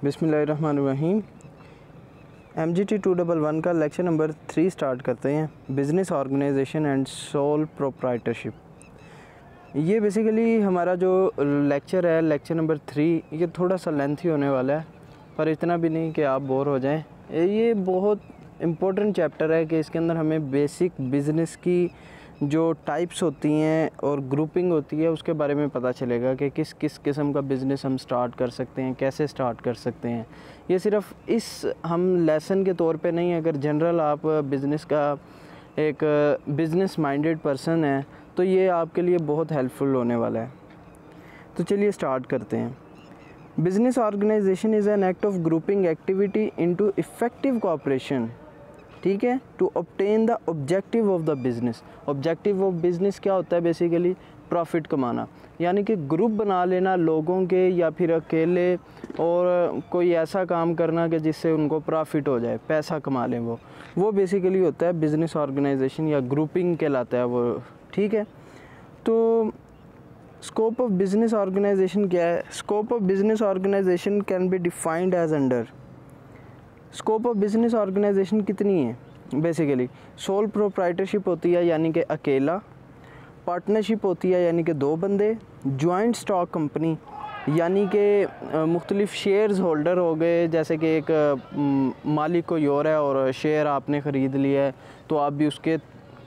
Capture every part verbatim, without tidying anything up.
बिस्मिल्लाहिर्रहमानिर्रहीम। M G T two double one का lecture number three start करते हैं, business organization and sole proprietorship. ये बेसिकली हमारा जो लेक्चर है, लेक्चर नंबर थ्री, ये थोड़ा सा लेंथी होने वाला है, पर इतना भी नहीं कि आप बोर हो जाएं। ये बहुत इम्पोर्टेंट चैप्टर है कि इसके अंदर हमें बेसिक बिज़नेस की जो टाइप्स होती हैं और ग्रुपिंग होती है उसके बारे में पता चलेगा कि किस किस किस्म का बिज़नेस हम स्टार्ट कर सकते हैं, कैसे स्टार्ट कर सकते हैं। ये सिर्फ इस हम लेसन के तौर पे नहीं, अगर जनरल आप बिज़नेस का एक बिज़नेस माइंडेड पर्सन है तो ये आपके लिए बहुत हेल्पफुल होने वाला है। तो चलिए स्टार्ट करते हैं। Business organization is an act of grouping activity into effective cooperation, ठीक है, to obtain the objective of the business. Objective of business क्या होता है? बेसिकली प्रॉफिट कमाना, यानी कि ग्रुप बना लेना लोगों के या फिर अकेले, और कोई ऐसा काम करना कि जिससे उनको प्रॉफिट हो जाए, पैसा कमा लें। वो वो बेसिकली होता है बिज़नेस ऑर्गेनाइजेशन या ग्रुपिंग कहलाता है वो, ठीक है। तो स्कोप ऑफ बिज़नेस ऑर्गेनाइजेशन क्या है? Scope of business organization can be defined as under. Scope of business organization कितनी है? बेसिकली सोल प्रोप्राइटरशिप होती है यानी कि अकेला, पार्टनरशिप होती है यानी कि दो बंदे, जॉइंट स्टॉक कंपनी यानी कि मुख्तलिफ शेयर्स होल्डर हो गए, जैसे कि एक मालिक कोई और है और शेयर आपने ख़रीद लिया है तो आप भी उसके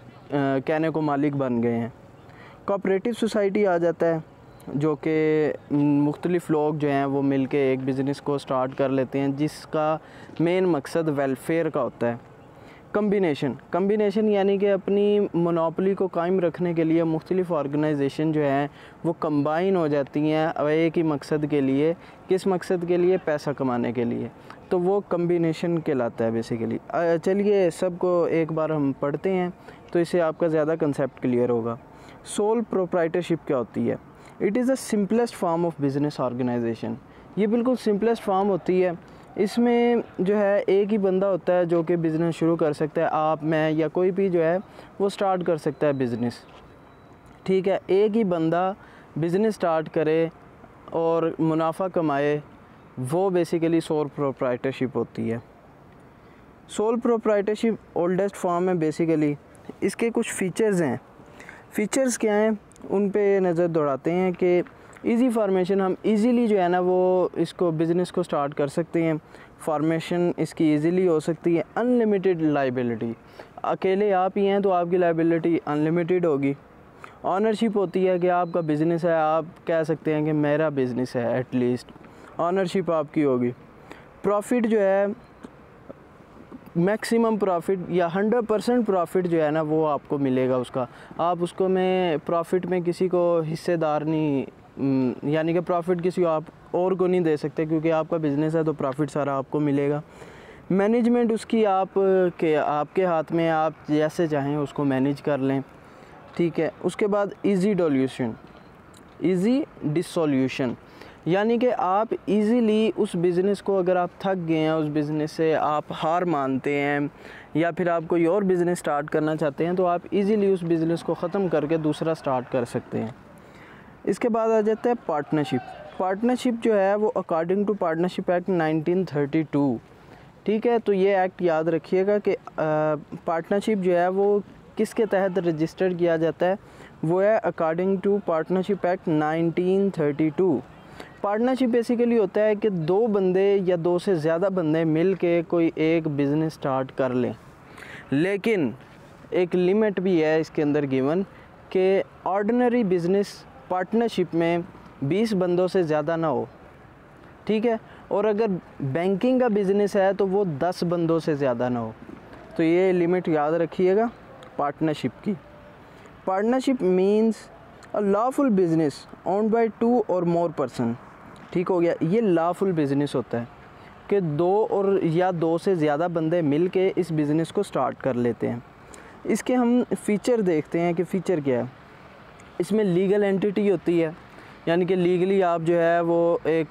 कहने को मालिक बन गए हैं। कोऑपरेटिव सोसाइटी आ जाता है, जो कि मुख्तलिफ़ लोग जो हैं वो मिल के एक बिज़नेस को स्टार्ट कर लेते हैं जिसका मेन मकसद वेलफेयर का होता है। कम्बिनेशन कम्बिनेशन यानी कि अपनी मोनोपोली को कायम रखने के लिए मुख्तलिफ़ ऑर्गेनाइजेशन जो हैं वो कंबाइन हो जाती हैं एक ही मकसद के लिए। किस मकसद के लिए? पैसा कमाने के लिए। तो वो कम्बिनेशन कहलाता है बेसिकली। चलिए सबको एक बार हम पढ़ते हैं तो इससे आपका ज़्यादा कंसेप्ट क्लियर होगा। सोल प्रोप्राइटरशिप क्या होती है? It is the simplest form of business organisation. ये बिल्कुल सिंपलेस्ट फॉर्म होती है। इसमें जो है एक ही बंदा होता है जो कि बिज़नेस शुरू कर सकता है। आप, मैं या कोई भी जो है वो स्टार्ट कर सकता है बिज़नेस, ठीक है। एक ही बंदा बिज़नेस स्टार्ट करे और मुनाफा कमाए, वो बेसिकली सोल प्रोप्राइटरशिप होती है। सोल प्रोप्राइटरशिप ओल्डेस्ट फॉर्म है बेसिकली। इसके कुछ फ़ीचर्स हैं। फ़ीचर्स क्या हैं उन पे नज़र दौड़ाते हैं कि इजी फॉर्मेशन, हम इजीली जो है ना वो इसको बिज़नेस को स्टार्ट कर सकते हैं। फॉर्मेशन इसकी इजीली हो सकती है। अनलिमिटेड लाइबिलिटी, अकेले आप ही हैं तो आपकी लाइबिलिटी अनलिमिटेड होगी। ऑनरशिप होती है कि आपका बिज़नेस है, आप कह सकते हैं कि मेरा बिज़नेस है, एटलीस्ट ऑनरशिप आपकी होगी। प्रॉफिट जो है मैक्सिमम प्रॉफिट या हंड्रेड परसेंट प्रॉफिट जो है ना वो आपको मिलेगा उसका। आप उसको में प्रॉफिट में किसी को हिस्सेदार नहीं, यानी कि प्रॉफिट किसी आप और को नहीं दे सकते, क्योंकि आपका बिज़नेस है तो प्रॉफिट सारा आपको मिलेगा। मैनेजमेंट उसकी आप के आपके हाथ में, आप जैसे चाहें उसको मैनेज कर लें, ठीक है। उसके बाद इजी डिसोल्यूशन, इजी डिसोल्यूशन यानी कि आप इजीली उस बिज़नेस को, अगर आप थक गए हैं उस बिज़नेस से, आप हार मानते हैं या फिर आप कोई और बिज़नेस स्टार्ट करना चाहते हैं, तो आप इजीली उस बिज़नेस को ख़त्म करके दूसरा स्टार्ट कर सकते हैं। इसके बाद आ जाता है पार्टनरशिप। पार्टनरशिप जो है वो according to partnership act nineteen thirty two, ठीक है। तो ये एक्ट याद रखिएगा कि पार्टनरशिप जो है वो किसके तहत रजिस्टर्ड किया जाता है? वो है according to partnership act nineteen thirty two. Partnership basically होता है कि दो बंदे या दो से ज़्यादा बंदे मिल के कोई एक बिज़नेस स्टार्ट कर लें, लेकिन एक लिमिट भी है इसके अंदर गिवन कि ऑर्डिनरी बिज़नेस पार्टनरशिप में बीस बंदों से ज़्यादा ना हो, ठीक है। और अगर बैंकिंग का बिज़नेस है तो वो दस बंदों से ज़्यादा ना हो। तो ये लिमिट याद रखिएगा पार्टनरशिप की। Partnership means a lawful business owned by two और मोर पर्सन, ठीक हो गया। ये लॉफुल बिज़नेस होता है कि दो और या दो से ज़्यादा बंदे मिल के इस बिज़नेस को स्टार्ट कर लेते हैं। इसके हम फ़ीचर देखते हैं कि फ़ीचर क्या है। इसमें लीगल एंटिटी होती है, यानी कि लीगली आप जो है वो एक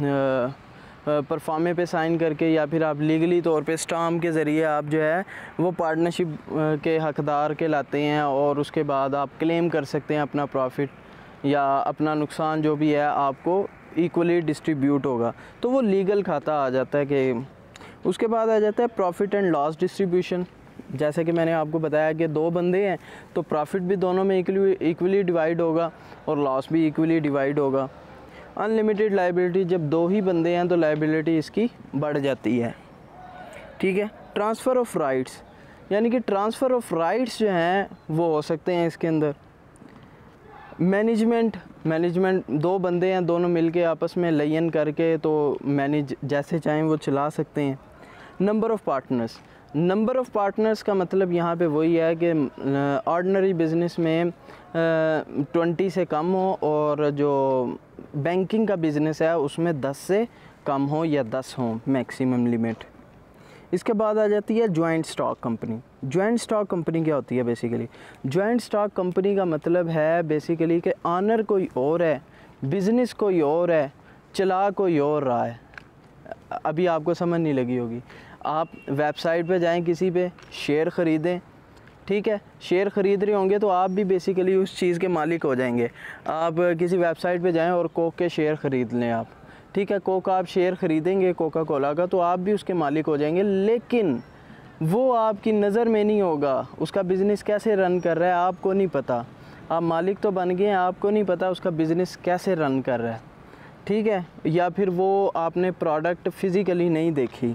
परफॉर्मे पे साइन करके या फिर आप लीगली तौर पे स्टाम्प के ज़रिए आप जो है वो पार्टनरशिप के हकदार के लाते हैं, और उसके बाद आप क्लेम कर सकते हैं अपना प्रॉफिट या अपना नुकसान जो भी है आपको इक्वली डिस्ट्रीब्यूट होगा, तो वो लीगल खाता आ जाता है कि। उसके बाद आ जाता है प्रॉफिट एंड लॉस डिस्ट्रीब्यूशन। जैसे कि मैंने आपको बताया कि दो बंदे हैं तो प्रॉफिट भी दोनों में इक्वली इक्वली डिवाइड होगा और लॉस भी इक्वली डिवाइड होगा। अनलिमिटेड लायबिलिटी, जब दो ही बंदे हैं तो लायबिलिटी इसकी बढ़ जाती है, ठीक है। ट्रांसफ़र ऑफ राइट्स, यानी कि ट्रांसफ़र ऑफ राइट्स जो हैं वो हो सकते हैं इसके अंदर। मैनेजमेंट मैनेजमेंट दो बंदे हैं, दोनों मिलके आपस में लयन करके तो मैनेज जैसे चाहें वो चला सकते हैं। Number of partners, number of partners का मतलब यहाँ पे वही है कि ऑर्डिनरी बिज़नेस में ट्वेंटी से कम हो और जो बैंकिंग का बिज़नेस है उसमें दस से कम हो या दस हो मैक्सिमम लिमिट। इसके बाद आ जाती है joint stock company. Joint stock company क्या होती है बेसिकली? जॉइंट स्टॉक कंपनी का मतलब है बेसिकली कि ऑनर कोई और है, बिज़नेस कोई और है, चला कोई और रहा है। अभी आपको समझ नहीं लगी होगी। आप वेबसाइट पे जाएं, किसी पे शेयर ख़रीदें, ठीक है, शेयर ख़रीद रहे होंगे तो आप भी बेसिकली उस चीज़ के मालिक हो जाएंगे। आप किसी वेबसाइट पे जाएं और कोक के शेयर ख़रीद लें आप, ठीक है, कोक आप शेयर ख़रीदेंगे कोका कोला का तो आप भी उसके मालिक हो जाएंगे, लेकिन वो आपकी नज़र में नहीं होगा। उसका बिज़नेस कैसे रन कर रहा है आपको नहीं पता। आप मालिक तो बन गए हैं, आपको नहीं पता उसका बिज़नेस कैसे रन कर रहा है, ठीक है। या फिर वो आपने प्रोडक्ट फ़िज़िकली नहीं देखी,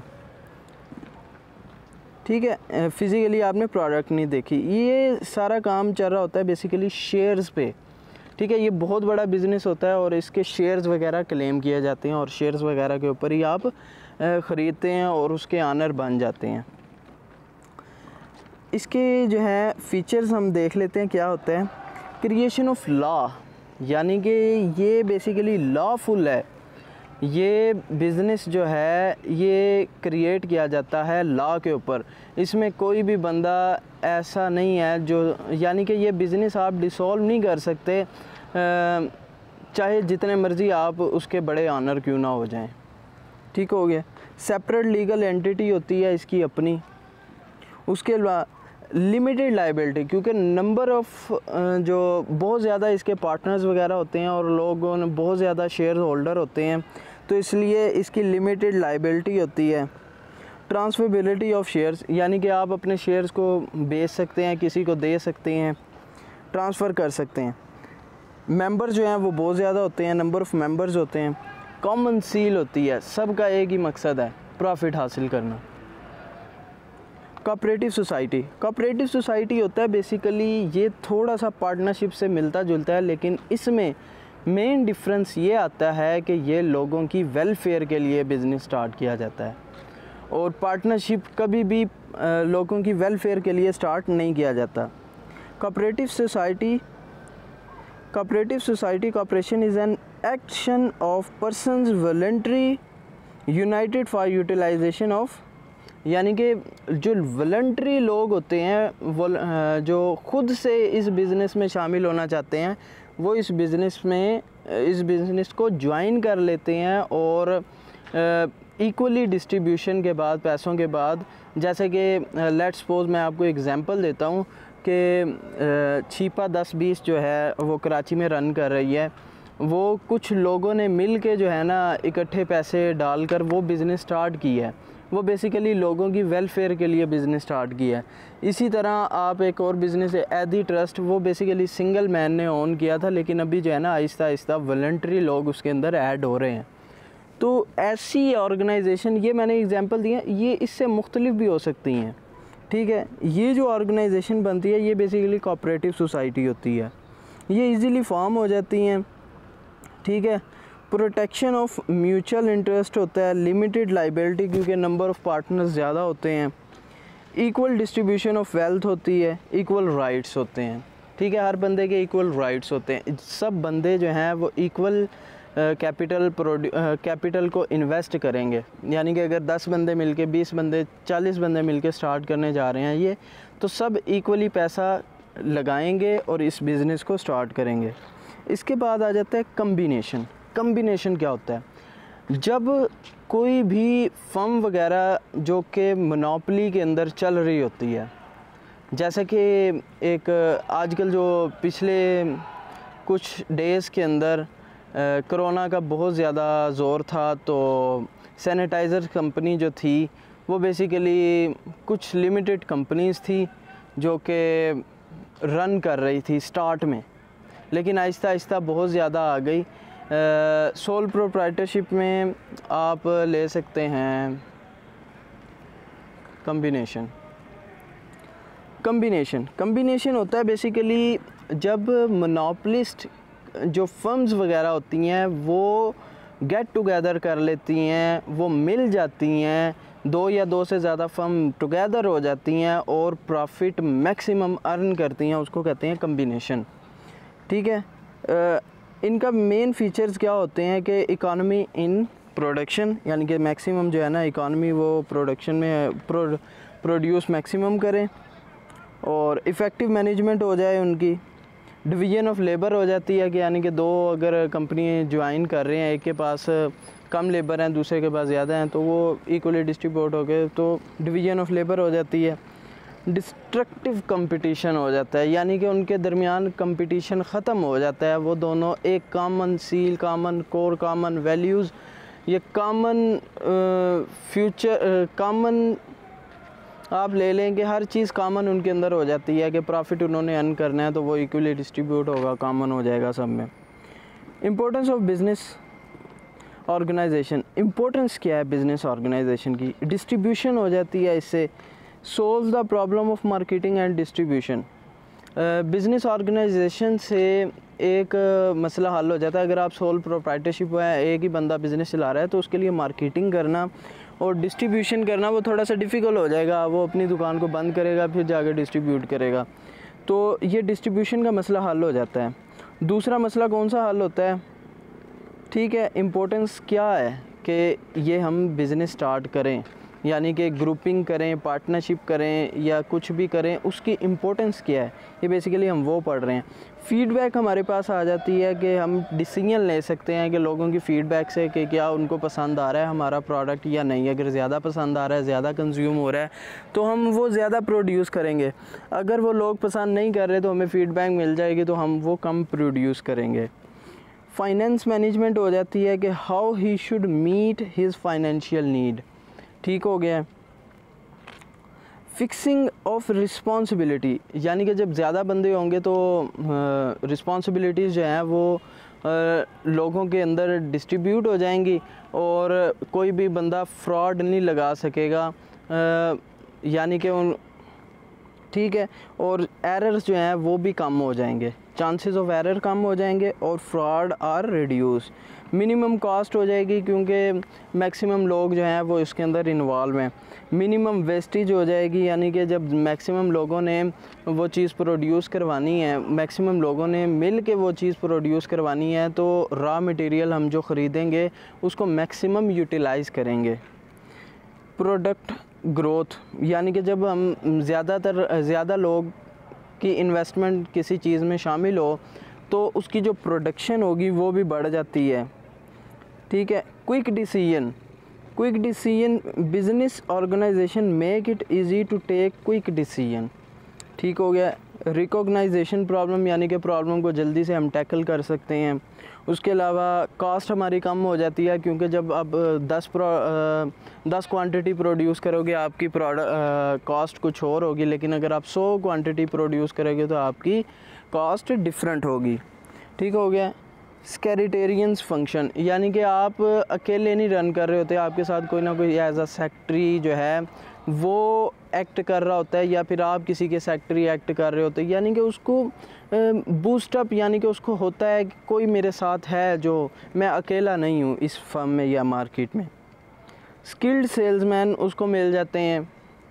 ठीक है, फ़िज़िकली आपने प्रोडक्ट नहीं देखी। ये सारा काम चल रहा होता है बेसिकली शेयर्स पे, ठीक है। ये बहुत बड़ा बिज़नेस होता है और इसके शेयर्स वगैरह क्लेम किए जाते हैं और शेयर्स वगैरह के ऊपर ही आप ख़रीदते हैं और उसके ऑनर बन जाते हैं। इसके जो है फ़ीचर्स हम देख लेते हैं क्या होता है। क्रिएशन ऑफ लॉ, यानी कि ये बेसिकली लॉफुल है। ये बिज़नेस जो है ये क्रिएट किया जाता है लॉ के ऊपर। इसमें कोई भी बंदा ऐसा नहीं है जो, यानी कि ये बिज़नेस आप डिसॉल्व नहीं कर सकते, चाहे जितने मर्ज़ी आप उसके बड़े ऑनर क्यों ना हो जाएं, ठीक हो गया। सेपरेट लीगल एंटिटी होती है इसकी अपनी। उसके अलावा लिमिटेड लायबिलिटी, क्योंकि नंबर ऑफ़ जो बहुत ज़्यादा इसके पार्टनर्स वगैरह होते हैं और लोगों ने बहुत ज़्यादा शेयर होल्डर होते हैं तो इसलिए इसकी लिमिटेड लायबिलिटी होती है। ट्रांसफरेबिलिटी ऑफ शेयर्स, यानी कि आप अपने शेयर्स को बेच सकते हैं, किसी को दे सकते हैं, ट्रांसफ़र कर सकते हैं। मेंबर जो हैं वो बहुत ज़्यादा होते हैं, नंबर ऑफ़ मेंबर्स होते हैं। कॉमन सील होती है, सबका एक ही मकसद है, प्रॉफिट हासिल करना। कोऑपरेटिव सोसाइटी, कोऑपरेटिव सोसाइटी होता है बेसिकली ये थोड़ा सा पार्टनरशिप से मिलता जुलता है, लेकिन इसमें मेन डिफरेंस ये आता है कि ये लोगों की वेलफेयर के लिए बिज़नेस स्टार्ट किया जाता है और पार्टनरशिप कभी भी लोगों की वेलफेयर के लिए स्टार्ट नहीं किया जाता। Cooperative society, cooperative society cooperation is an action of persons voluntary united for utilisation of, यानी कि जो वॉलंटरी लोग होते हैं वो जो खुद से इस बिज़नेस में शामिल होना चाहते हैं वो इस बिज़नेस में इस बिज़नेस को ज्वाइन कर लेते हैं और इक्वली डिस्ट्रीब्यूशन के बाद, पैसों के बाद, जैसे कि लेट्स सपोज मैं आपको एग्जांपल देता हूँ कि छिपा दस बीस जो है वो कराची में रन कर रही है। वो कुछ लोगों ने मिल के जो है ना इकट्ठे पैसे डालकर वो बिज़नेस स्टार्ट की है। वो बेसिकली लोगों की वेलफेयर के लिए बिज़नेस स्टार्ट किया है। इसी तरह आप एक और बिज़नेस है एदी ट्रस्ट, वो बेसिकली सिंगल मैन ने ओन किया था, लेकिन अभी जो है ना आहिस्ता आहिस्ता वॉलंटरी लोग उसके अंदर ऐड हो रहे हैं। तो ऐसी ऑर्गेनाइजेशन, ये मैंने एग्जांपल दिए, ये इससे मुख्तलिफ भी हो सकती हैं, ठीक है। ये जो ऑर्गेनाइजेशन बनती है ये बेसिकली कोऑपरेटिव सोसाइटी होती है, ये इजीली फॉर्म हो जाती हैं, ठीक है। प्रोटेक्शन ऑफ म्यूचुअल इंटरेस्ट होता है, लिमिटेड लायबिलिटी क्योंकि नंबर ऑफ़ पार्टनर्स ज़्यादा होते हैं, इक्वल डिस्ट्रीब्यूशन ऑफ वेल्थ होती है, इक्वल राइट्स होते हैं, ठीक है। हर बंदे के इक्वल राइट्स होते हैं, सब बंदे जो हैं वो इक्वल कैपिटल कैपिटल को इन्वेस्ट करेंगे। यानी कि अगर दस बंदे मिलके, बीस बंदे, चालीस बंदे मिलके स्टार्ट करने जा रहे हैं ये, तो सब इक्वली पैसा लगाएंगे और इस बिज़नेस को स्टार्ट करेंगे। इसके बाद आ जाता है कम्बिनेशन। कम्बिनेशन क्या होता है? जब कोई भी फर्म वगैरह जो कि मोनोपोली के अंदर चल रही होती है, जैसे कि एक आजकल जो पिछले कुछ डेज़ के अंदर कोरोना का बहुत ज़्यादा ज़ोर था, तो सैनिटाइज़र कंपनी जो थी वो बेसिकली कुछ लिमिटेड कंपनीज़ थी जो कि रन कर रही थी स्टार्ट में, लेकिन आहिस्ता आहिस्ता बहुत ज़्यादा आ गई। सोल प्रोप्राइटरशिप में आप ले सकते हैं कम्बिनेशन। कम्बिनेशन कम्बिनेशन होता है बेसिकली जब मोनोपोलिस्ट जो फर्म्स वगैरह होती हैं वो गेट टुगेदर कर लेती हैं, वो मिल जाती हैं, दो या दो से ज़्यादा फर्म टुगेदर हो जाती हैं और प्रॉफिट मैक्सिमम अर्न करती हैं, उसको कहते हैं कम्बिनेशन। ठीक है, आ, इनका मेन फीचर्स क्या होते हैं कि इकॉनमी इन प्रोडक्शन, यानी कि मैक्सिमम जो है ना इकॉनमी वो प्रोडक्शन में प्रो प्रोड्यूस मैक्सिमम करें, और इफ़ेक्टिव मैनेजमेंट हो जाए उनकी। डिवीज़न ऑफ लेबर हो जाती है कि यानी कि दो अगर कंपनी ज्वाइन कर रहे हैं, एक के पास कम लेबर हैं दूसरे के पास ज़्यादा हैं, तो वो इक्वली डिस्ट्रीब्यूट हो गए, तो डिवीज़न ऑफ लेबर हो जाती है। डिस्ट्रक्टिव कंपटीशन हो जाता है, यानी कि उनके दरमियान कंपटीशन ख़त्म हो जाता है, वो दोनों एक common seal, common core, common values, ये कॉमन फ्यूचर, कॉमन आप ले लें कि हर चीज़ कॉमन उनके अंदर हो जाती है कि प्रॉफिट उन्होंने अर्न करना है तो वो इक्वली डिस्ट्रीब्यूट होगा, कॉमन हो जाएगा सब में। Importance of business organisation, importance क्या है बिज़नेस ऑर्गेनाइजेशन की? डिस्ट्रीब्यूशन हो जाती है इससे। Solve the problem of marketing and distribution, business organisation से एक uh, मसला हल हो जाता है। अगर आप सोल प्रोप्राइटरशिप है, एक ही बंदा बिज़नेस चला रहा है, तो उसके लिए मार्केटिंग करना और डिस्ट्रीब्यूशन करना वो थोड़ा सा डिफ़िकल्ट हो जाएगा। वो अपनी दुकान को बंद करेगा फिर जाके डिस्ट्रीब्यूट करेगा, तो ये डिस्ट्रीब्यूशन का मसला हल हो जाता है। दूसरा मसला कौन सा हल होता है? ठीक है, इम्पोर्टेंस क्या है कि ये हम बिज़नेस स्टार्ट करें, यानी कि ग्रुपिंग करें, पार्टनरशिप करें या कुछ भी करें, उसकी इम्पोर्टेंस क्या है, ये बेसिकली हम वो पढ़ रहे हैं। फ़ीडबैक हमारे पास आ जाती है कि हम डिसीजन ले सकते हैं कि लोगों की फ़ीडबैक से कि क्या उनको पसंद आ रहा है हमारा प्रोडक्ट या नहीं। अगर ज़्यादा पसंद आ रहा है, ज़्यादा कंज्यूम हो रहा है, तो हम वो ज़्यादा प्रोड्यूस करेंगे। अगर वो लोग पसंद नहीं कर रहे तो हमें फ़ीडबैक मिल जाएगी, तो हम वो कम प्रोड्यूस करेंगे। फाइनेंस मैनेजमेंट हो जाती है कि how he should meet his financial need. ठीक हो गया। फिक्सिंग ऑफ रिस्पॉन्सिबिलिटी, यानी कि जब ज़्यादा बंदे होंगे तो रिस्पॉन्सिबिलिटीज़ जो हैं वो आ, लोगों के अंदर डिस्ट्रीब्यूट हो जाएंगी और कोई भी बंदा फ्रॉड नहीं लगा सकेगा, आ, यानी कि उन ठीक है, और एरर्स जो हैं वो भी कम हो जाएंगे, चांसेस ऑफ एरर कम हो जाएंगे और fraud are reduce. Minimum cost हो जाएगी क्योंकि मैक्सिमम लोग जो हैं वो इसके अंदर इन्वॉल्व हैं। मिनिमम वेस्टेज हो जाएगी, यानी कि जब मैक्सिमम लोगों ने वो चीज़ प्रोड्यूस करवानी है, मैक्सिमम लोगों ने मिल के वो चीज़ प्रोड्यूस करवानी है, तो रॉ मटेरियल हम जो ख़रीदेंगे उसको मैक्सिमम यूटिलाइज़ करेंगे। प्रोडक्ट ग्रोथ, यानी कि जब हम ज़्यादातर ज़्यादा लोग की इन्वेस्टमेंट किसी चीज़ में शामिल हो तो उसकी जो प्रोडक्शन होगी वो भी बढ़ जाती है। ठीक है। Quick decision, quick decision business organisation make it easy to take quick decision. ठीक हो गया। रिकॉग्नाइजेशन प्रॉब्लम, यानी कि प्रॉब्लम को जल्दी से हम टैकल कर सकते हैं। उसके अलावा कॉस्ट हमारी कम हो जाती है क्योंकि जब आप दस प्रो दस क्वांटिटी प्रोड्यूस करोगे आपकी प्रोडक्ट कॉस्ट कुछ और होगी, लेकिन अगर आप सौ क्वांटिटी प्रोड्यूस करोगे तो आपकी कॉस्ट डिफरेंट होगी। ठीक हो गया। स्कैरिटेरियंस फंक्शन, यानी कि आप अकेले नहीं रन कर रहे होते, आपके साथ कोई ना कोई एज अ सेक्रेटरी जो है वो एक्ट कर रहा होता है, या फिर आप किसी के सेक्रेटरी एक्ट कर रहे होते हैं, यानी कि उसको बूस्टअप, यानी कि उसको होता है कि कोई मेरे साथ है, जो मैं अकेला नहीं हूँ इस फर्म में या मार्केट में। स्किल्ड सेल्समैन उसको मिल जाते हैं।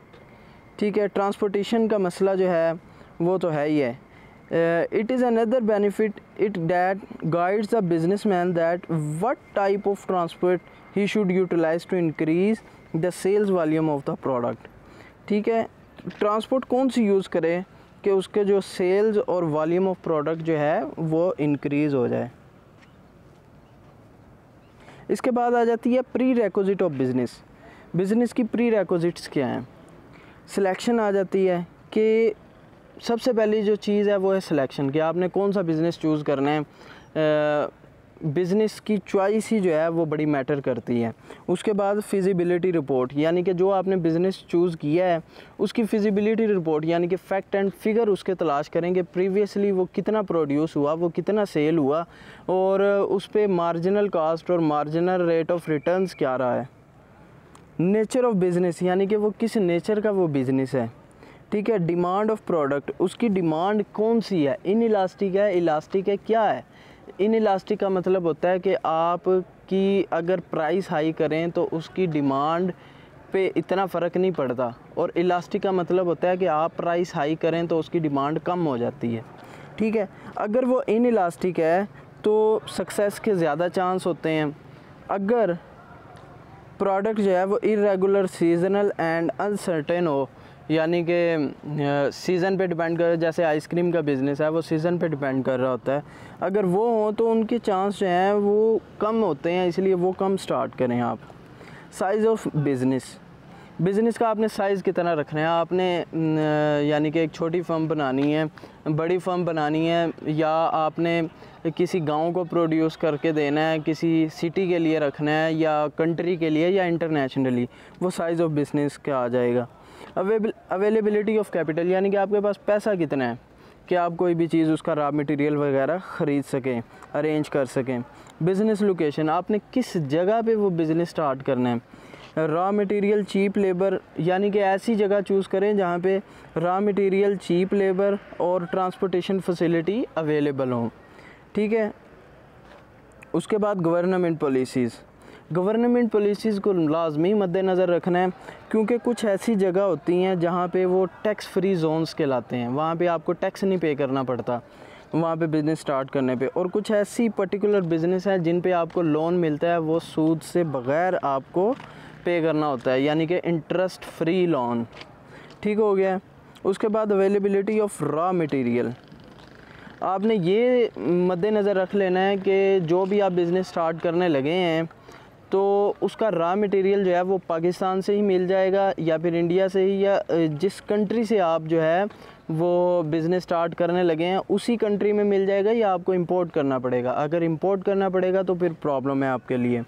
ठीक है। ट्रांसपोर्टेशन का मसला जो है वो तो है ही है। It is another benefit it that guides the businessman that what type of transport he should utilise to increase the sales volume of the product. ठीक है। ट्रांसपोर्ट कौन सी यूज़ करें कि उसके जो सेल्स और वॉल्यूम ऑफ प्रोडक्ट जो है वो इंक्रीज़ हो जाए। इसके बाद आ जाती है prerequisite of business. Business की प्री रेकोजिट्स क्या हैं? सिलेक्शन आ जाती है कि सबसे पहली जो चीज़ है वो है सिलेक्शन, कि आपने कौन सा बिज़नेस चूज़ करना है। बिज़नेस की चॉइस ही जो है वो बड़ी मैटर करती है। उसके बाद फिजिबिलिटी रिपोर्ट, यानी कि जो आपने बिज़नेस चूज़ किया है उसकी फिजिबिलिटी रिपोर्ट यानी कि फैक्ट एंड फिगर उसके तलाश करेंगे, प्रीवियसली वो कितना प्रोड्यूस हुआ, वो कितना सेल हुआ और उस पर मार्जिनल कास्ट और मार्जिनल रेट ऑफ रिटर्न्स क्या रहा है। नेचर ऑफ बिज़नेस, यानी कि वो किस नेचर का वो बिज़नेस है, ठीक है। डिमांड ऑफ प्रोडक्ट, उसकी डिमांड कौन सी है, इन इलास्टिक है, इलास्टिक है, क्या है। इन इलास्टिक का मतलब होता है कि आप की अगर प्राइस हाई करें तो उसकी डिमांड पे इतना फ़र्क नहीं पड़ता, और इलास्टिक का मतलब होता है कि आप प्राइस हाई करें तो उसकी डिमांड कम हो जाती है, ठीक है। अगर वो इन इलास्टिक है तो सक्सेस के ज़्यादा चांस होते हैं। अगर प्रोडक्ट जो है वो इरेगुलर, सीजनल एंड अनसर्टेन हो, यानी कि सीज़न पे डिपेंड कर, जैसे आइसक्रीम का बिज़नेस है वो सीज़न पे डिपेंड कर रहा होता है, अगर वो हो तो उनके चांस जो हैं वो कम होते हैं, इसलिए वो कम स्टार्ट करें आप। साइज़ ऑफ बिज़नेस, बिज़नेस का आपने साइज़ कितना रखना है, आपने यानी कि एक छोटी फर्म बनानी है, बड़ी फर्म बनानी है, या आपने किसी गांव को प्रोड्यूस करके देना है, किसी सिटी के लिए रखना है, या कंट्री के लिए, या इंटरनेशनली, वो साइज़ ऑफ बिज़नेस का आ जाएगा। अवेलेबिलिटी ऑफ कैपिटल, यानी कि आपके पास पैसा कितना है कि आप कोई भी चीज़ उसका रॉ मटेरियल वगैरह ख़रीद सकें, अरेंज कर सकें। बिज़नेस लोकेशन, आपने किस जगह पे वो बिज़नेस स्टार्ट करना है। रॉ मटेरियल, चीप लेबर, यानी कि ऐसी जगह चूज़ करें जहाँ पे रॉ मटेरियल, चीप लेबर और ट्रांसपोर्टेशन फैसिलिटी अवेलेबल हों, ठीक है। उसके बाद गवर्नमेंट पॉलिसीज़, गवर्नमेंट पॉलिसीज़ को लाजमी मद्देनज़र रखना है, क्योंकि कुछ ऐसी जगह होती हैं जहाँ पे वो टैक्स फ्री जोन्स कहलाते हैं, वहाँ पे आपको टैक्स नहीं पे करना पड़ता वहाँ पे बिज़नेस स्टार्ट करने पे, और कुछ ऐसी पर्टिकुलर बिज़नेस है जिन पे आपको लोन मिलता है वो सूद से बग़ैर आपको पे करना होता है, यानी कि इंटरेस्ट फ्री लोन, ठीक हो गया। उसके बाद अवेलेबिलिटी ऑफ रॉ मटेरियल, आपने ये मद्देनज़र रख लेना है कि जो भी आप बिज़नेस स्टार्ट करने लगे हैं तो उसका रॉ मटेरियल जो है वो पाकिस्तान से ही मिल जाएगा, या फिर इंडिया से ही, या जिस कंट्री से आप जो है वो बिज़नेस स्टार्ट करने लगे हैं उसी कंट्री में मिल जाएगा, या आपको इंपोर्ट करना पड़ेगा। अगर इंपोर्ट करना पड़ेगा तो फिर प्रॉब्लम है आपके लिए।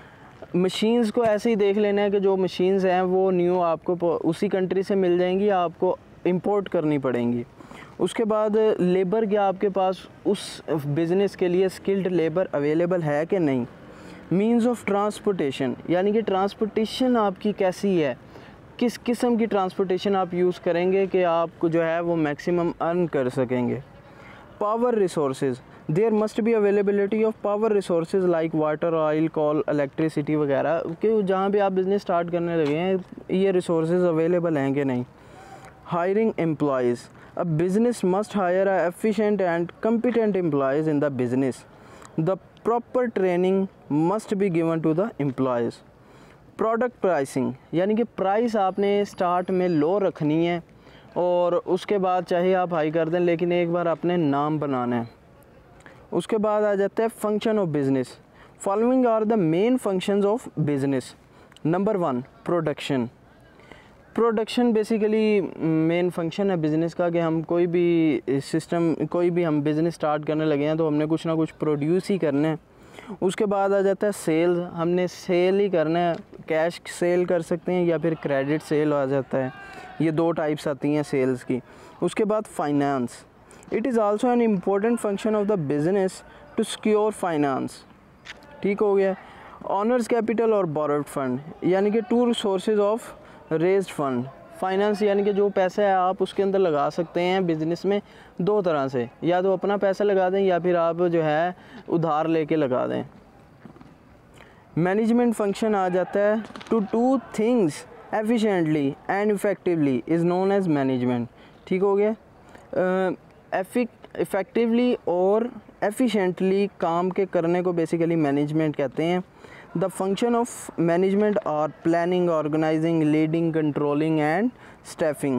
मशीन्स को ऐसे ही देख लेना है कि जो मशीन्स हैं वो न्यू आपको उसी कंट्री से मिल जाएंगी, या आपको इंपोर्ट करनी पड़ेंगी। उसके बाद लेबर, क्या आपके पास उस बिज़नेस के लिए स्किल्ड लेबर अवेलेबल है कि नहीं। मीन्स ऑफ ट्रांसपोर्टेशन, यानी कि ट्रांसपोर्टेशन आपकी कैसी है, किस किस्म की ट्रांसपोर्टेशन आप यूज़ करेंगे कि आपको जो है वो मैक्सिमम अर्न कर सकेंगे। Power resources, there must be availability of power resources like water, oil, coal, electricity वगैरह, कि जहाँ भी आप बिज़नेस स्टार्ट करने लगे हैं ये रिसोर्सेज अवेलेबल हैं कि नहीं। Hiring employees, a business must hire a efficient and competent employees in the business. The proper training must be given to the employees. Product pricing, यानी कि प्राइस आपने स्टार्ट में लो रखनी है और उसके बाद चाहे आप हाई कर दें, लेकिन एक बार अपने नाम बनाना है। उसके बाद आ जाता है function of business. Following are the main functions of business. Number one, production. Production basically main function है बिज़नेस का, कि हम कोई भी सिस्टम, कोई भी हम बिज़नेस स्टार्ट करने लगे हैं तो हमने कुछ ना कुछ प्रोड्यूस ही करना है। उसके बाद आ जाता है सेल्स, हमने सेल ही करना है, कैश सेल कर सकते हैं या फिर क्रेडिट सेल आ जाता है, ये दो टाइप्स आती हैं सेल्स की। उसके बाद finance, it is also an important function of the business to secure finance, ठीक हो गया। ऑनर्स कैपिटल और बोरोड फंड, यानी कि two sources of raised fund. Finance यानी कि जो पैसा है आप उसके अंदर लगा सकते हैं बिज़नेस में दो तरह से, या तो अपना पैसा लगा दें या फिर आप जो है उधार लेके लगा दें। मैनेजमेंट फंक्शन आ जाता है, to do things efficiently and effectively is known as management, ठीक हो गया। इफ़ेक्टिवली और एफिशिएंटली काम के करने को बेसिकली मैनेजमेंट कहते हैं। The function of management are planning, organizing, leading, controlling and staffing.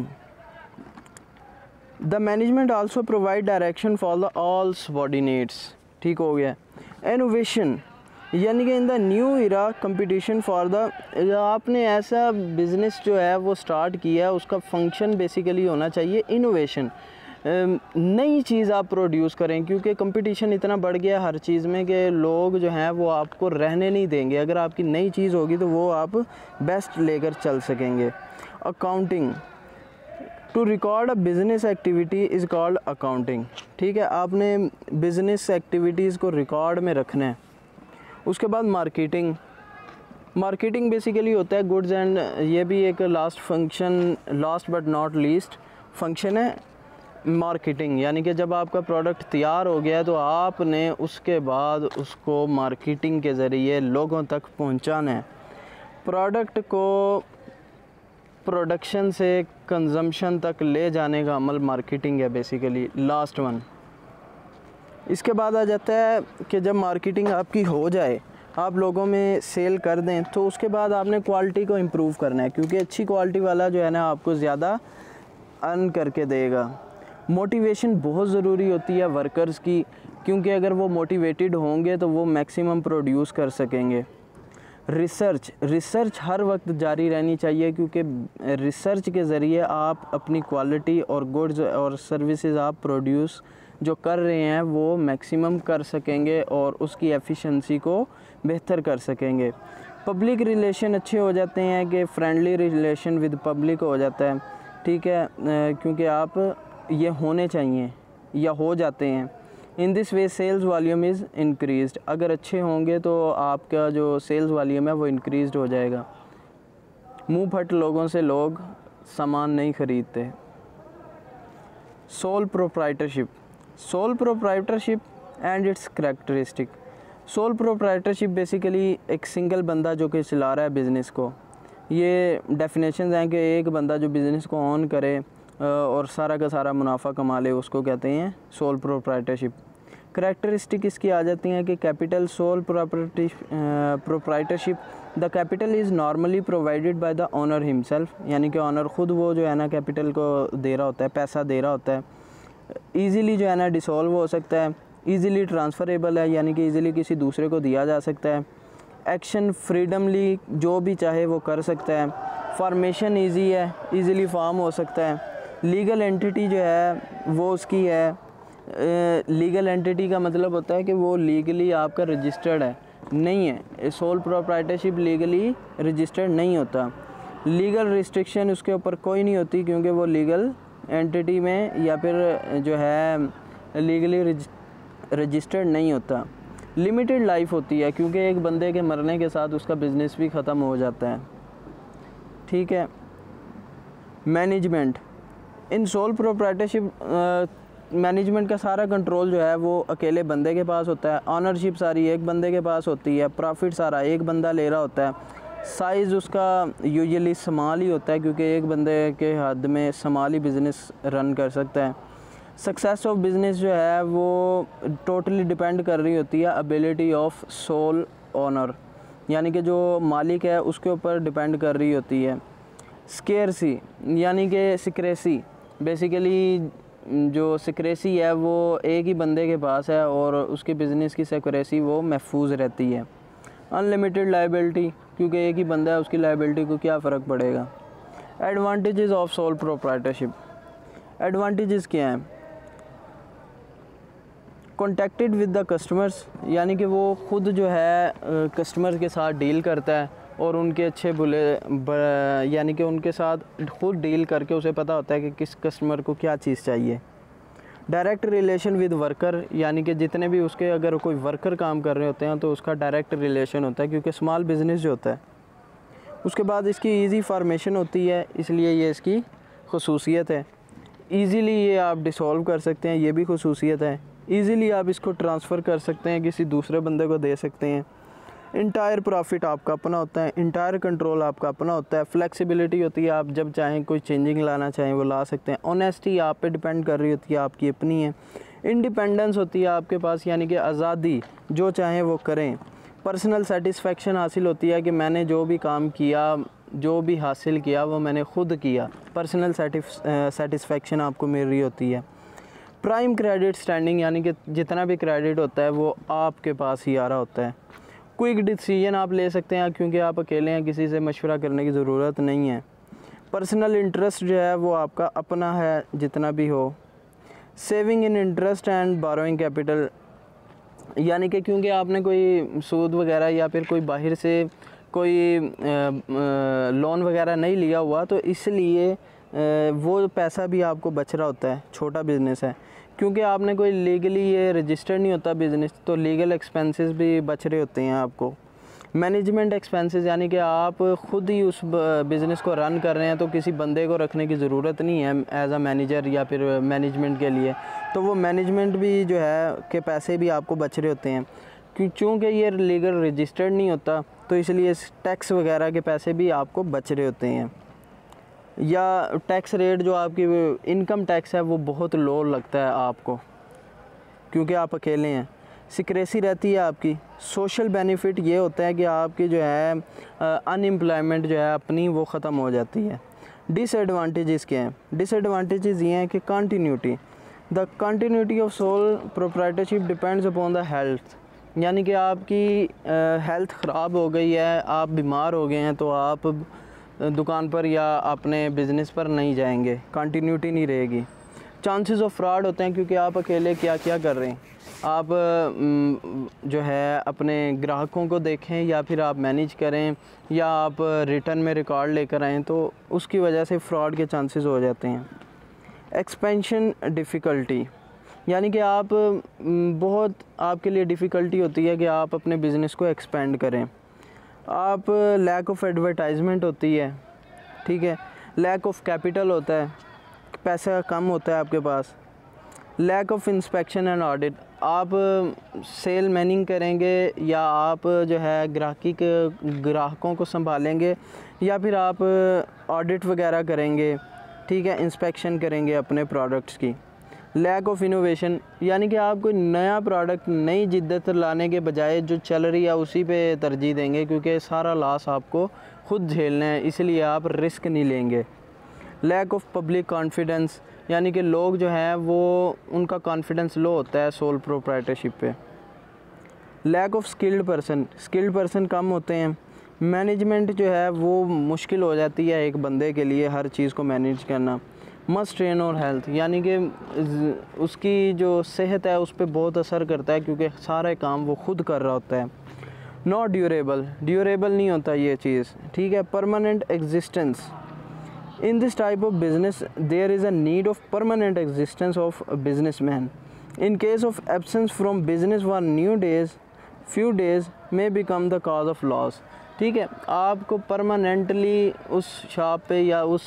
The management also provide direction for the all subordinates, ठीक हो गया। Innovation, यानी कि in the new era competition for the, आपने ऐसा बिज़नेस जो है वो स्टार्ट किया है उसका फंक्शन बेसिकली होना चाहिए इनोवेशन। नई चीज़ आप प्रोड्यूस करें, क्योंकि कंपटीशन इतना बढ़ गया हर चीज़ में कि लोग जो हैं वो आपको रहने नहीं देंगे। अगर आपकी नई चीज़ होगी तो वो आप बेस्ट लेकर चल सकेंगे। Accounting, to record a business activity is called accounting. ठीक है, आपने बिज़नेस एक्टिविटीज़ को रिकॉर्ड में रखना है। उसके बाद मार्केटिंग, मार्केटिंग बेसिकली होता है गुड्स एंड, ये भी एक last function, last but not least function है मार्केटिंग। यानी कि जब आपका प्रोडक्ट तैयार हो गया है तो आपने उसके बाद उसको मार्केटिंग के ज़रिए लोगों तक पहुंचाना है। प्रोडक्ट को प्रोडक्शन से कंजम्पशन तक ले जाने का अमल मार्केटिंग है बेसिकली, लास्ट वन। इसके बाद आ जाता है कि जब मार्केटिंग आपकी हो जाए, आप लोगों में सेल कर दें, तो उसके बाद आपने क्वालिटी को इम्प्रूव करना है, क्योंकि अच्छी क्वालिटी वाला जो है ना आपको ज़्यादा अर्न करके देगा। मोटिवेशन बहुत ज़रूरी होती है वर्कर्स की, क्योंकि अगर वो मोटिवेटेड होंगे तो वो मैक्सिमम प्रोड्यूस कर सकेंगे। रिसर्च, रिसर्च हर वक्त जारी रहनी चाहिए, क्योंकि रिसर्च के ज़रिए आप अपनी क्वालिटी और गुड्स और सर्विसेज आप प्रोड्यूस जो कर रहे हैं वो मैक्सिमम कर सकेंगे और उसकी एफिशिएंसी को बेहतर कर सकेंगे। पब्लिक रिलेशन अच्छे हो जाते हैं कि फ्रेंडली रिलेशन विद पब्लिक हो जाता है। ठीक है, क्योंकि आप ये होने चाहिए या हो जाते हैं। In this way sales volume is increased, अगर अच्छे होंगे तो आपका जो सेल्स वॉल्यूम है वो इंक्रीज़ड हो जाएगा। मुंह फट लोगों से लोग सामान नहीं ख़रीदते। Sole proprietorship, sole proprietorship and its characteristic. Sole proprietorship basically एक सिंगल बंदा जो कि चला रहा है बिज़नेस को। ये डेफिनेशंस हैं कि एक बंदा जो बिज़नेस को ऑन करे और सारा का सारा मुनाफा कमा ले, उसको कहते हैं सोल प्रोप्राइटरशिप। करैक्टरिस्टिक इसकी आ जाती हैं कि capital sole proprietorship, the capital is normally provided by the owner himself, यानी कि ओनर ख़ुद वो जो है ना कैपिटल को दे रहा होता है, पैसा दे रहा होता है। ईज़िली जो है ना डिसॉल्व हो सकता है, ईज़िली ट्रांसफ़रेबल है, यानी कि ईज़िली किसी दूसरे को दिया जा सकता है। एक्शन फ्रीडमली, जो भी चाहे वो कर सकता है। फॉर्मेशन ईजी है, ईज़िली फॉर्म हो सकता है। लीगल एंटिटी जो है वो उसकी है, लीगल एंटिटी का मतलब होता है कि वो लीगली आपका रजिस्टर्ड है, नहीं है। सोल प्रोप्राइटरशिप लीगली रजिस्टर्ड नहीं होता। लीगल रिस्ट्रिक्शन उसके ऊपर कोई नहीं होती, क्योंकि वो लीगल एंटिटी में या फिर जो है लीगली रजिस्टर्ड नहीं होता। लिमिटेड लाइफ होती है, क्योंकि एक बंदे के मरने के साथ उसका बिज़नेस भी ख़त्म हो जाता है। ठीक है। Management, in sole proprietorship management का सारा कंट्रोल जो है वो अकेले बंदे के पास होता है। ऑनरशिप सारी एक बंदे के पास होती है। प्रॉफिट सारा एक बंदा ले रहा होता है। साइज़ उसका यूजुअली स्मॉल ही होता है, क्योंकि एक बंदे के हद में स्मॉल ही बिज़नेस रन कर सकता है। सक्सेस ऑफ बिज़नेस जो है वो टोटली डिपेंड कर रही होती है एबिलिटी ऑफ सोल ओनर, यानी कि जो मालिक है उसके ऊपर डिपेंड कर रही होती है। स्केर्सी यानी कि सिक्रेसी, बेसिकली जो सिक्रेसी है वो एक ही बंदे के पास है और उसके बिज़नेस की सिक्रेसी वो महफूज रहती है। अनलिमिटेड लायबिलिटी, क्योंकि एक ही बंदा है, उसकी लायबिलिटी को क्या फ़र्क पड़ेगा। Advantages of sole proprietorship, advantages क्या हैं। कॉन्टेक्टेड विद द कस्टमर्स, यानी कि वो ख़ुद जो है कस्टमर के साथ डील करता है और उनके अच्छे बुले यानी कि उनके साथ खुद डील करके उसे पता होता है कि किस कस्टमर को क्या चीज़ चाहिए। डायरेक्ट रिलेशन विद वर्कर, यानी कि जितने भी उसके अगर कोई वर्कर काम कर रहे होते हैं तो उसका डायरेक्ट रिलेशन होता है, क्योंकि स्मॉल बिज़नेस जो होता है। उसके बाद इसकी इजी फॉर्मेशन होती है, इसलिए ये इसकी खसूसियत है। ईज़िली ये आप डिसॉल्व कर सकते हैं, ये भी खसूसियत है। ईज़िली आप इसको ट्रांसफ़र कर सकते हैं, किसी दूसरे बंदे को दे सकते हैं। इंटायर प्रॉफिट आपका अपना होता है, इंटायर कंट्रोल आपका अपना होता है। फ्लेक्सिबिलिटी होती है, आप जब चाहें कोई चेंजिंग लाना चाहें वो ला सकते हैं। ऑनेस्टी आप पे डिपेंड कर रही होती है, आपकी अपनी है। इंडिपेंडेंस होती है आपके पास, यानी कि आज़ादी, जो चाहें वो करें। पर्सनल सेटिस्फेक्शन हासिल होती है कि मैंने जो भी काम किया, जो भी हासिल किया वो मैंने ख़ुद किया। पर्सनल सेटिस्फेक्शन आपको मिल रही होती है। प्राइम क्रेडिट स्टैंडिंग, यानी कि जितना भी क्रेडिट होता है वो आपके पास ही आ रहा होता है। क्विक डिसीजन आप ले सकते हैं, क्योंकि आप अकेले हैं, किसी से मशवरा करने की ज़रूरत नहीं है। पर्सनल इंटरेस्ट जो है वो आपका अपना है, जितना भी हो। Saving in interest and borrowing capital, यानी कि क्योंकि आपने कोई सूद वगैरह या फिर कोई बाहर से कोई लोन वगैरह नहीं लिया हुआ, तो इसलिए वो पैसा भी आपको बच रहा होता है। छोटा बिज़नेस है, क्योंकि आपने कोई लीगली ये रजिस्टर्ड नहीं होता बिज़नेस, तो लीगल एक्सपेंसेस भी बच रहे होते हैं आपको। मैनेजमेंट एक्सपेंसेस, यानी कि आप ख़ुद ही उस बिज़नेस को रन कर रहे हैं, तो किसी बंदे को रखने की ज़रूरत नहीं है एज अ मैनेजर या फिर मैनेजमेंट के लिए, तो वो मैनेजमेंट भी जो है के पैसे भी आपको बच रहे होते हैं। क्यों चूँकि ये लीगल रजिस्टर्ड नहीं होता, तो इसलिए टैक्स वगैरह के पैसे भी आपको बच रहे होते हैं। या टैक्स रेट जो आपकी इनकम टैक्स है वो बहुत लो लगता है आपको, क्योंकि आप अकेले हैं। सिक्रेसी रहती है आपकी। सोशल बेनिफिट ये होता है कि आपकी जो है अनएम्प्लॉयमेंट जो है अपनी वो ख़त्म हो जाती है। डिसएडवांटेजेस क्या हैं? डिसएडवांटेजेस ये हैं कि continuity, the continuity of sole proprietorship depends upon the health, यानी कि आपकी हेल्थ ख़राब हो गई है, आप बीमार हो गए हैं, तो आप दुकान पर या अपने बिज़नेस पर नहीं जाएंगे, कंटिन्यूटी नहीं रहेगी। चांसेस ऑफ फ्रॉड होते हैं, क्योंकि आप अकेले क्या क्या कर रहे हैं, आप जो है अपने ग्राहकों को देखें या फिर आप मैनेज करें या आप रिटर्न में रिकॉर्ड लेकर आएँ, तो उसकी वजह से फ़्रॉड के चांसेस हो जाते हैं। एक्सपेंशन डिफ़िकल्टी, यानी कि आप बहुत आपके लिए डिफ़िकल्टी होती है कि आप अपने बिज़नेस को एक्सपेंड करें। आप लैक ऑफ एडवर्टाइजमेंट होती है, ठीक है, लैक ऑफ कैपिटल होता है, पैसा कम होता है आपके पास। Lack of inspection and audit, आप सेल मैनिंग करेंगे या आप जो है ग्राहकी के ग्राहकों को संभालेंगे या फिर आप ऑडिट वगैरह करेंगे, ठीक है, इंस्पेक्शन करेंगे अपने प्रोडक्ट्स की। लैक ऑफ इनोवेशन, यानी कि आप कोई नया प्रोडक्ट नई जिद्दत लाने के बजाय जो चल रही है उसी पे तरजीह देंगे, क्योंकि सारा लॉस आपको ख़ुद झेलना है, इसलिए आप रिस्क नहीं लेंगे। लैक ऑफ पब्लिक कॉन्फिडेंस, यानी कि लोग जो हैं वो उनका कॉन्फिडेंस लो होता है सोल प्रोप्राइटरशिप पे। Lack of skilled person, skilled person कम होते हैं। मैनेजमेंट जो है वो मुश्किल हो जाती है एक बंदे के लिए हर चीज़ को मैनेज करना। मस्ट ट्रेन और हेल्थ, यानी कि उसकी जो सेहत है उस पर बहुत असर करता है, क्योंकि सारे काम वो खुद कर रहा होता है। नॉट ड्यूरेबल, ड्यूरेबल नहीं होता ये चीज़, ठीक है। Permanent existence, in this type of business there is a need of permanent existence of business man. In case of absence from business for new days few days may become the cause of loss, ठीक है। आपको permanently उस shop पे या उस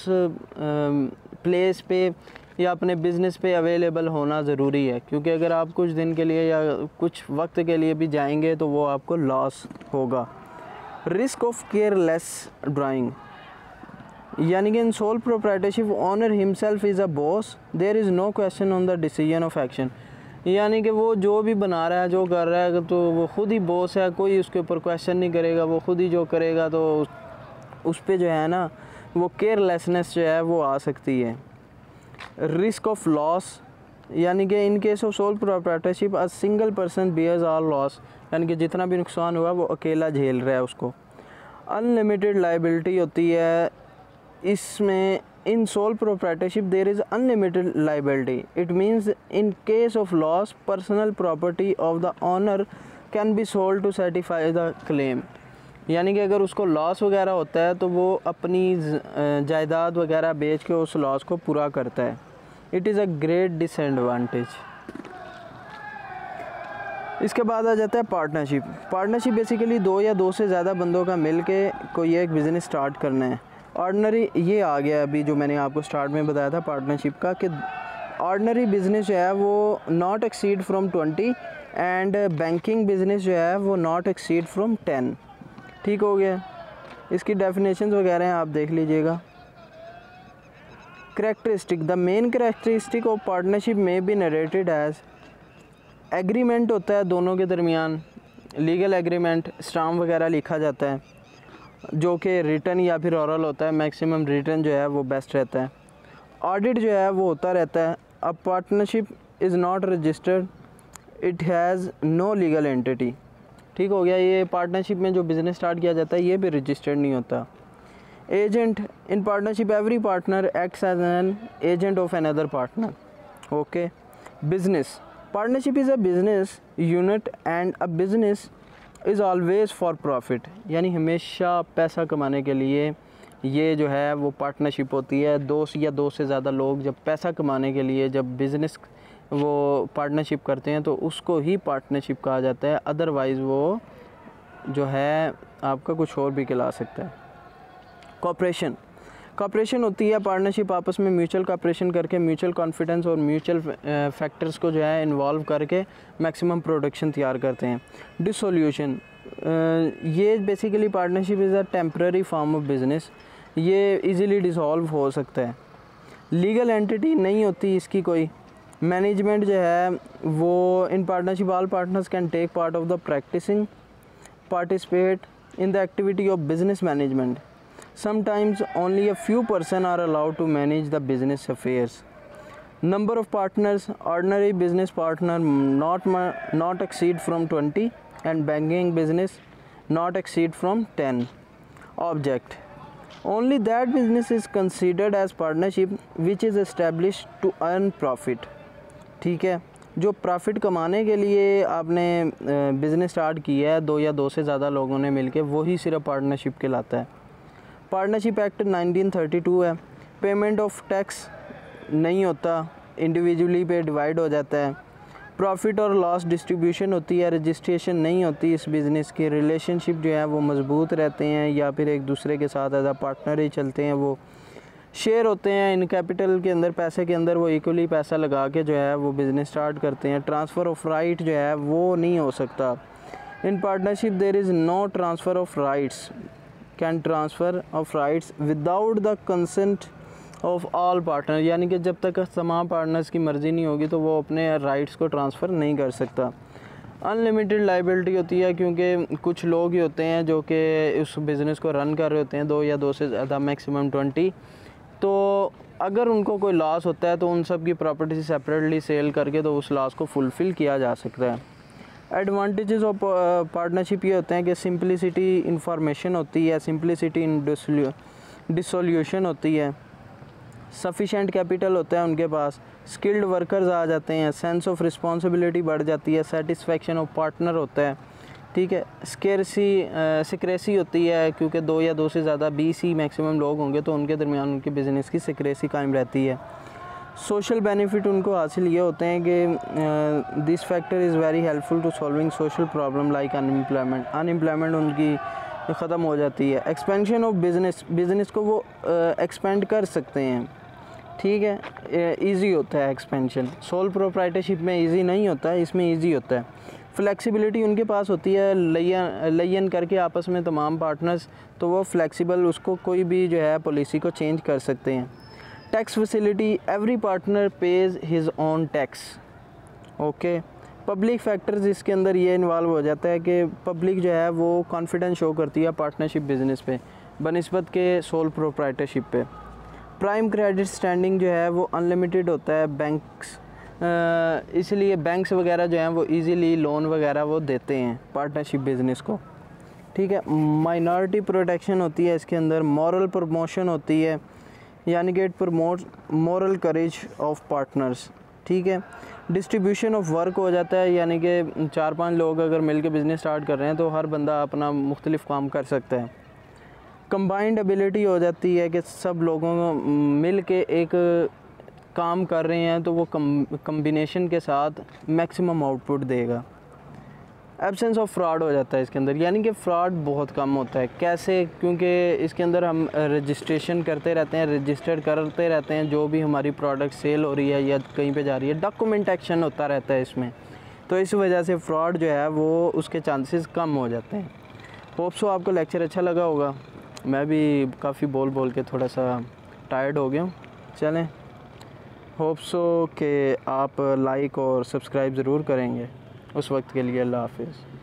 place पे या अपने बिज़नेस पे अवेलेबल होना ज़रूरी है, क्योंकि अगर आप कुछ दिन के लिए या कुछ वक्त के लिए भी जाएंगे तो वो आपको लॉस होगा। रिस्क ऑफ केयरलेस ड्राइंग, यानी कि in sole proprietorship owner himself is a boss, there is no question on the decision of action, यानी कि वो जो भी बना रहा है जो कर रहा है तो वो ख़ुद ही बॉस है, कोई उसके ऊपर क्वेश्चन नहीं करेगा, वो ख़ुद ही जो करेगा, तो उस पर जो है ना वो केयरलेसनेस जो है वो आ सकती है। रिस्क ऑफ लॉस, यानी कि in case of sole proprietorship a single person bears all loss, यानी कि जितना भी नुकसान हुआ वो अकेला झेल रहा है उसको। अनलिमिटेड लाइबिलिटी होती है इसमें। In sole proprietorship there is unlimited liability, it means in case of loss personal property of the owner can be sold to satisfy the claim, यानी कि अगर उसको लॉस वगैरह होता है तो वो अपनी जायदाद वगैरह बेच के उस लॉस को पूरा करता है। It is a great disadvantage. इसके बाद आ जाता है पार्टनरशिप। पार्टनरशिप बेसिकली दो या दो से ज़्यादा बंदों का मिल के कोई एक बिज़नेस स्टार्ट करना है। ऑर्डनरी ये आ गया अभी जो मैंने आपको स्टार्ट में बताया था पार्टनरशिप का, कि ऑर्डनरी बिज़नेस जो है वो not exceed from twenty and banking business जो है वो नॉट एक्सीड फ्रॉम टेन, ठीक हो गया। इसकी डेफिनेशंस वगैरह हैं, आप देख लीजिएगा। Characteristic, the main characteristic of partnership may be narrated as agreement होता है दोनों के दरमियान, लीगल एग्रीमेंट, स्टाम्प वगैरह लिखा जाता है जो कि रिटर्न या फिर ओरल होता है, मैक्सिमम रिटर्न जो है वो बेस्ट रहता है। ऑडिट जो है वो होता रहता है। A partnership is not registered, it has no legal entity, ठीक हो गया। ये पार्टनरशिप में जो बिज़नेस स्टार्ट किया जाता है ये भी रजिस्टर्ड नहीं होता। Agent, in partnership every partner acts as an agent of another partner, okay. Business, partnership is a business unit and a business is always for profit, यानी हमेशा पैसा कमाने के लिए ये जो है वो पार्टनरशिप होती है। दो या दो से ज़्यादा लोग जब पैसा कमाने के लिए जब बिज़नेस वो पार्टनरशिप करते हैं तो उसको ही पार्टनरशिप कहा जाता है, अदरवाइज़ वो जो है आपका कुछ और भी कहला सकता है। कॉपरेशन, कॉपरेशन होती है पार्टनरशिप आपस में म्यूचुअल कॉपरेशन करके म्यूचुअल कॉन्फिडेंस और म्यूचुअल फैक्टर्स को जो है इन्वॉल्व करके मैक्सिमम प्रोडक्शन तैयार करते हैं। डिसोल्यूशन, ये basically partnership is a temporary form of business, ये इजीली डिसॉल्व हो सकता है। लीगल एंटिटी नहीं होती इसकी कोई। मैनेजमेंट जो है वो in partnership all partners can take part of the practicing participate in the activity of business management. Sometimes only a few person are allowed to manage the business affairs. Number of partners, ordinary business partner not not exceed from twenty and banking business not exceed from ten. Object, only that business is considered as partnership which is established to earn profit. ठीक है, जो profit कमाने के लिए आपने business start किया है दो या दो से ज़्यादा लोगों ने मिलके, वही सिर्फ पार्टनरशिप कहलाता है। Partnership act nineteen thirty two है। पेमेंट ऑफ टैक्स नहीं होता, इंडिविजुअली पे डिवाइड हो जाता है। प्रॉफिट और लॉस डिस्ट्रीब्यूशन होती है, रजिस्ट्रेशन नहीं होती इस बिज़नेस की। रिलेशनशिप जो है वो मजबूत रहते हैं या फिर एक दूसरे के साथ एज आ पार्टनर ही चलते हैं। वो शेयर होते हैं इन कैपिटल के अंदर, पैसे के अंदर वो इक्वली पैसा लगा के जो है वो बिज़नेस स्टार्ट करते हैं। ट्रांसफ़र ऑफ राइट जो है वो नहीं हो सकता। In partnership there is no transfer of rights can transfer of rights without the consent of all partner, यानी कि जब तक तमाम पार्टनर्स की मर्ज़ी नहीं होगी तो वो अपने राइट्स को ट्रांसफ़र नहीं कर सकता। अनलिमिटेड लाइबिलिटी होती है क्योंकि कुछ लोग ही होते हैं जो कि उस बिज़नेस को रन कर रहे होते हैं, दो या दो से ज़्यादा मैक्सिमम ट्वेंटी। तो अगर उनको कोई लॉस होता है तो उन सब की प्रॉपर्टी सेपरेटली सेल करके तो उस लॉस को फुलफ़िल किया जा सकता है। एडवांटेजेस ऑफ पार्टनरशिप ये होते हैं कि सिंपलिसिटी इंफॉर्मेशन होती है, सिंपलिसिटी इन डिसोल्यूशन होती है, सफिशेंट कैपिटल होता है उनके पास, स्किल्ड वर्कर्स आ जाते हैं, सेंस ऑफ रिस्पॉन्सिबिलिटी बढ़ जाती है, सेटिस्फेक्शन ऑफ पार्टनर होता है। ठीक है, स्केरसी सिक्रेसी होती है क्योंकि दो या दो से ज़्यादा बीस ही मैक्सिमम लोग होंगे तो उनके दरमियान उनके बिज़नेस की सिक्रेसी कायम रहती है। सोशल बेनिफिट उनको हासिल ये होते हैं कि this factor is very helpful to solving social problem like unemployment, unemployment उनकी ख़त्म हो जाती है। एक्सपेंशन ऑफ बिज़नेस, बिज़नेस को वो एक्सपेंड uh, कर सकते हैं। ठीक है, इजी होता है एक्सपेंशन। सोल प्रोप्राइटरशिप में इजी नहीं होता है, इसमें इजी होता है। फ्लेक्सिबिलिटी उनके पास होती है, लयन लयन करके आपस में तमाम पार्टनर्स, तो वो फ्लेक्सिबल उसको कोई भी जो है पॉलिसी को चेंज कर सकते हैं। Tax facility, every partner pays his own tax. Okay, public factors इसके अंदर ये इन्वॉल्व हो जाता है कि पब्लिक जो है वो कॉन्फिडेंस शो करती है पार्टनरशिप बिज़नेस पे बनिस्बत के सोल प्रोप्राइटरशिप पे। प्राइम क्रेडिट स्टैंडिंग जो है वो अनलिमिटेड होता है बैंक्स, इसलिए बैंक्स वगैरह जो हैं वो इजीली लोन वगैरह वो देते हैं पार्टनरशिप बिज़नेस को। ठीक है, माइनॉरिटी प्रोटेक्शन होती है इसके अंदर। मॉरल प्रमोशन होती है, यानी कि it promote moral courage of partners. ठीक है, डिस्ट्रीब्यूशन ऑफ वर्क हो जाता है, यानी कि चार पांच लोग अगर मिलकर बिज़नेस स्टार्ट कर रहे हैं तो हर बंदा अपना मुख्तलिफ काम कर सकता है। कंबाइंड एबिलिटी हो जाती है कि सब लोगों मिल के एक काम कर रहे हैं तो वो कम्बिनेशन के साथ मैक्सिमम आउटपुट देगा। एब्सेंस ऑफ फ्रॉड हो जाता है इसके अंदर, यानी कि फ़्रॉड बहुत कम होता है। कैसे? क्योंकि इसके अंदर हम रजिस्ट्रेशन करते रहते हैं, रजिस्टर्ड करते रहते हैं जो भी हमारी प्रोडक्ट सेल हो रही है या कहीं पे जा रही है, डॉक्यूमेंट एक्शन होता रहता है इसमें, तो इस वजह से फ़्रॉड जो है वो उसके चांसेस कम हो जाते हैं। होप सो आपको लेक्चर अच्छा लगा होगा। मैं भी काफ़ी बोल बोल के थोड़ा सा टायर्ड हो गया हूँ। चलें, होप सो कि आप लाइक और सब्सक्राइब ज़रूर करेंगे। उस वक्त के लिए अल्लाह हाफ़िज़।